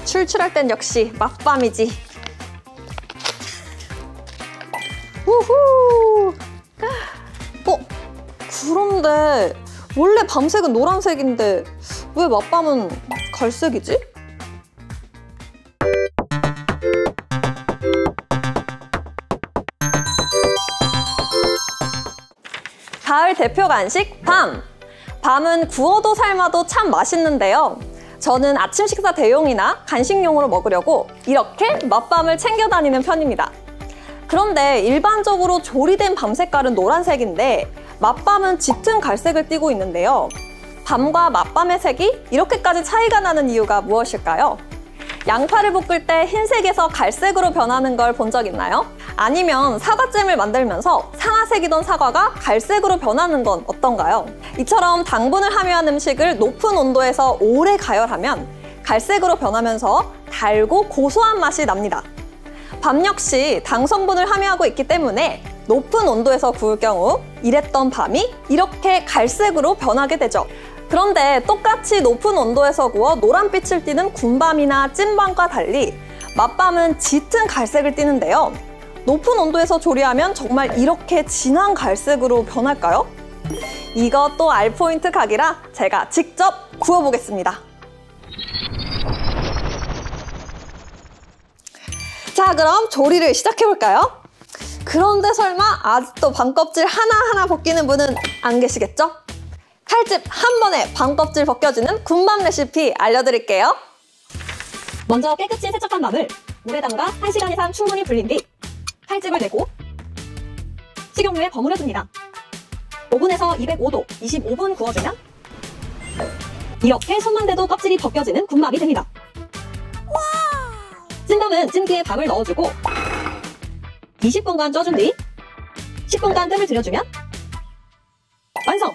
출출할 땐 역시 맛밤이지. 우후! 그런데 원래 밤색은 노란색인데 왜 맛밤은 갈색이지? 가을 대표 간식 밤! 밤은 구워도 삶아도 참 맛있는데요. 저는 아침 식사 대용이나 간식용으로 먹으려고 이렇게 맛밤을 챙겨 다니는 편입니다. 그런데 일반적으로 조리된 밤 색깔은 노란색인데 맛밤은 짙은 갈색을 띠고 있는데요. 밤과 맛밤의 색이 이렇게까지 차이가 나는 이유가 무엇일까요? 양파를 볶을 때 흰색에서 갈색으로 변하는 걸 본 적 있나요? 아니면 사과잼을 만들면서 상아색이던 사과가 갈색으로 변하는 건 어떤가요? 이처럼 당분을 함유한 음식을 높은 온도에서 오래 가열하면 갈색으로 변하면서 달고 고소한 맛이 납니다. 밤 역시 당 성분을 함유하고 있기 때문에 높은 온도에서 구울 경우 이랬던 밤이 이렇게 갈색으로 변하게 되죠. 그런데 똑같이 높은 온도에서 구워 노란빛을 띠는 군밤이나 찐밤과 달리 맛밤은 짙은 갈색을 띠는데요. 높은 온도에서 조리하면 정말 이렇게 진한 갈색으로 변할까요? 이것도 알 포인트 각이라 제가 직접 구워보겠습니다. 자, 그럼 조리를 시작해볼까요? 그런데 설마 아직도 밤껍질 하나하나 벗기는 분은 안 계시겠죠? 칼집 한 번에 밤껍질 벗겨주는 군밤 레시피 알려드릴게요. 먼저 깨끗이 세척한 밤을 물에 담가 1시간 이상 충분히 불린 뒤 칼집을 내고 식용유에 버무려줍니다. 오븐에서 205도 25분 구워주면 이렇게 손만 대도 껍질이 벗겨지는 군밤이 됩니다. 찐밤은 찜기에 밥을 넣어주고 20분간 쪄준 뒤 10분간 뜸을 들여주면 완성!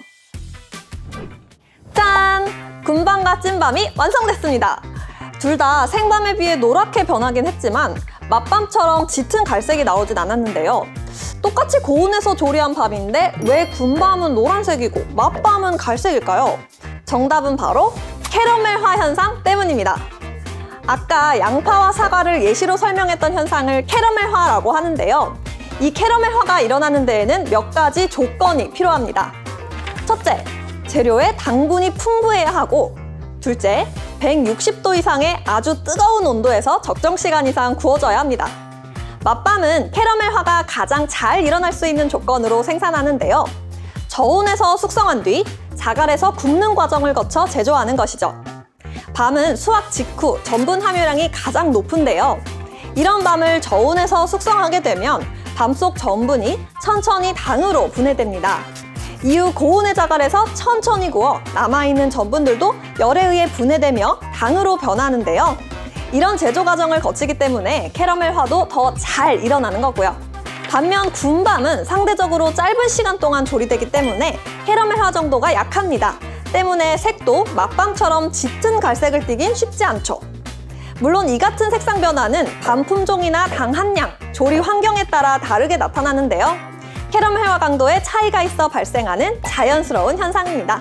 짠! 군밤과 찐밤이 완성됐습니다. 둘 다 생밤에 비해 노랗게 변하긴 했지만 맛밤처럼 짙은 갈색이 나오진 않았는데요. 똑같이 고온에서 조리한 밤인데 왜 군밤은 노란색이고 맛밤은 갈색일까요? 정답은 바로 캐러멜화 현상 때문입니다. 아까 양파와 사과를 예시로 설명했던 현상을 캐러멜화라고 하는데요. 이 캐러멜화가 일어나는 데에는 몇 가지 조건이 필요합니다. 첫째, 재료에 당분이 풍부해야 하고, 둘째, 160도 이상의 아주 뜨거운 온도에서 적정 시간 이상 구워져야 합니다. 맛밤은 캐러멜화가 가장 잘 일어날 수 있는 조건으로 생산하는데요. 저온에서 숙성한 뒤 자갈에서 굽는 과정을 거쳐 제조하는 것이죠. 밤은 수확 직후 전분 함유량이 가장 높은데요. 이런 밤을 저온에서 숙성하게 되면 밤 속 전분이 천천히 당으로 분해됩니다. 이후 고온의 자갈에서 천천히 구워 남아있는 전분들도 열에 의해 분해되며 당으로 변하는데요. 이런 제조 과정을 거치기 때문에 캐러멜화도 더 잘 일어나는 거고요. 반면 군밤은 상대적으로 짧은 시간 동안 조리되기 때문에 캐러멜화 정도가 약합니다. 때문에 색도 맛밤처럼 짙은 갈색을 띠긴 쉽지 않죠. 물론 이 같은 색상 변화는 밤 품종이나 당 함량, 조리 환경에 따라 다르게 나타나는데요. 캐러멜화 강도에 차이가 있어 발생하는 자연스러운 현상입니다.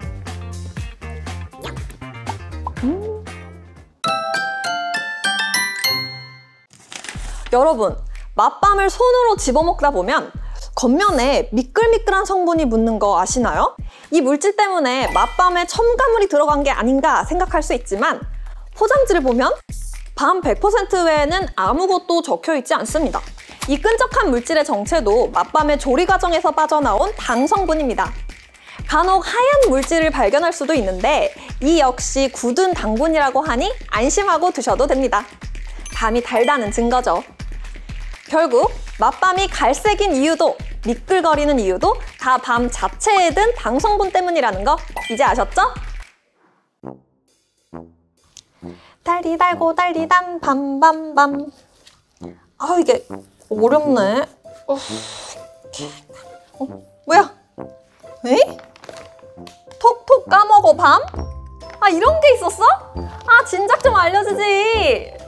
여러분, 맛밤을 손으로 집어먹다 보면 겉면에 미끌미끌한 성분이 묻는 거 아시나요? 이 물질 때문에 맛밤에 첨가물이 들어간 게 아닌가 생각할 수 있지만 포장지를 보면 밤 100% 외에는 아무것도 적혀있지 않습니다. 이 끈적한 물질의 정체도 맛밤의 조리 과정에서 빠져나온 당 성분입니다. 간혹 하얀 물질을 발견할 수도 있는데 이 역시 굳은 당분이라고 하니 안심하고 드셔도 됩니다. 밤이 달다는 증거죠. 결국 맛밤이 갈색인 이유도 미끌거리는 이유도 다 밤 자체에 든 당 성분 때문이라는 거 이제 아셨죠? 달디 달고 달디단 밤밤밤. 아, 이게 어렵네. 뭐야? 에이? 톡톡 까먹어 밤? 아, 이런 게 있었어? 아, 진작 좀 알려주지.